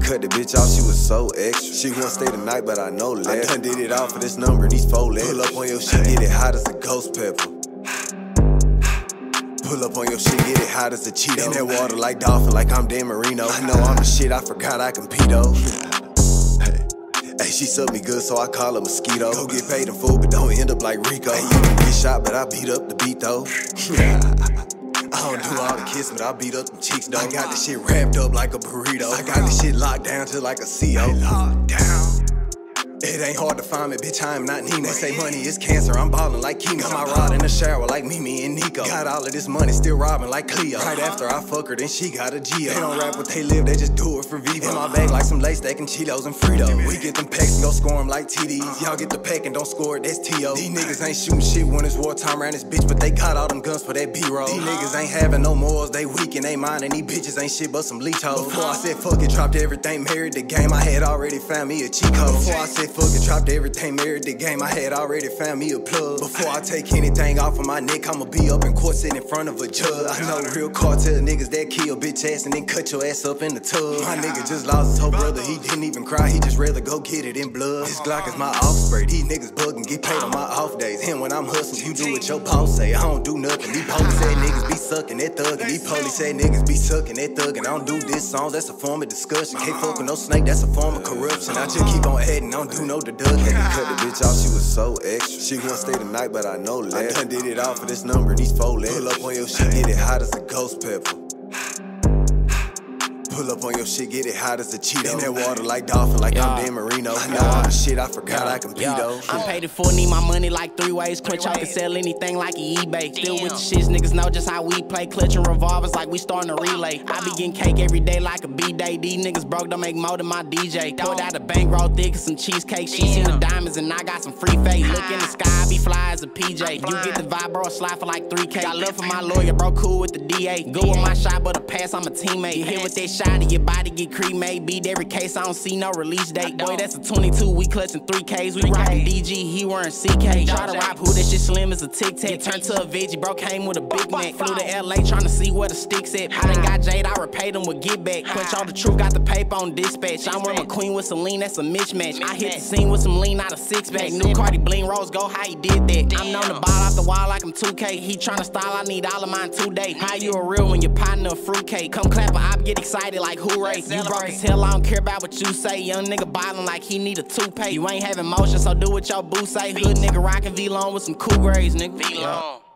cut the bitch off, she was so extra. She won't stay the night, but I know less. I done did it all for this number, these 4 letters. Pull up on your shit, get it hot as a ghost pepper. Pull up on your shit, get it hot as a Cheeto. In that water like dolphin, like I'm Dan Marino. I know I'm the shit, I forgot I compete though. Hey, she suck me good, so I call her Mosquito. Go get paid in full, but don't end up like Rico. Hey, you can get shot, but I beat up the beat though. I don't do all the kissing, but I beat up them cheeks though. I got this shit wrapped up like a burrito. I got this shit locked down to like a CO. Locked down. It ain't hard to find me, bitch, I am not Nemo. They say money is cancer, I'm ballin' like chemo. Got my rod in the shower like Mimi and Nico. Got all of this money, still robbing like Cleo. Right after I fuck her, then she got a Geo. They don't rap what they live, they just do it for Vivo. In my bag like some lace steak and Cheetos and Fritos. We get them packs and go score them like TDs. Y'all get the pack and don't score it, that's T.O. These niggas ain't shooting shit when it's wartime around this bitch, but they got all them guns for that B-roll. These niggas ain't having no morals, they weak and they mind, and these bitches ain't shit but some leech hoes. Before I said fuck it, dropped everything, married the game, I had already found me a cheat code. Before I said fuck it, dropped everything, married the game, I had already found me a plug. Before I take anything off of my neck, I'ma be up in court sitting in front of a judge. I know real cartel niggas that kill bitch ass and then cut your ass up in the tub. My nigga just lost his whole brother, he didn't even cry, he just rather go get it in blood. This Glock is my off spray, these niggas bugging, get paid on my off days. And when I'm hustling, you do what your boss say, I don't do nothing. These police said niggas be sucking that thuggin', these police said niggas be sucking that thuggin'. I don't do this song, that's a form of discussion. Can't fuck with no snake, that's a form of corruption. I just keep on adding, I don't do no deduction. Cut the bitch off, she was so extra. She won't stay the night, but I know less. I done did it all for this number, these 4 letters. Pull up on your shit, get it hot as a ghost pepper. Pull up on your shit, get it hot as a Cheeto. In that water like dolphin, like I'm Dan Marino. I know I'm the shit, I forgot I compete though. I'm paid in full, need my money like 3 ways. Quench, I can sell anything like eBay. Still with the shits, niggas know just how we play. Clutching revolvers like we starting a relay. I be getting cake every day like a B-day. These niggas broke, don't make more than my DJ. Pulled out a bankroll thick and some cheesecake. She seen the diamonds and I got some free fake. Look in the sky, I be fly as a PJ. You get the vibe, bro, slide for like 3K. Got love for my lawyer, bro, cool with the DA. Go with my shot, but a pass, I'm a teammate. You hit with that shot and your body get cremate. Beat every case, I don't see no release date. Boy, that's a 22, we clutching 3Ks. We rockin' DG, he wearing CK. Try to rob who, that shit slim as a Tic Tac. Turned to a veggie, bro, came with a Big Mac. Flew to LA tryna see where the sticks at. I done got Jade, I repaid him with get back. Quench all the truth, got the paper on dispatch. I'm wearing McQueen with Celine, that's a mismatch. I hit the scene with some lean out of 6-pack. New Cardi bling rose go, how he did that. I'm known to ball off the wall like I'm 2K. He tryna style, I need all of mine 2 days. How you a real when your partner a fruitcake? Come clap a op, get excited like hooray. You broke as hell, I don't care about what you say. Young nigga ballin' like he need a toupee. You ain't having motion, so do what your boo say. Hood nigga rockin' V-Long with some cool grades, nigga. V-Long.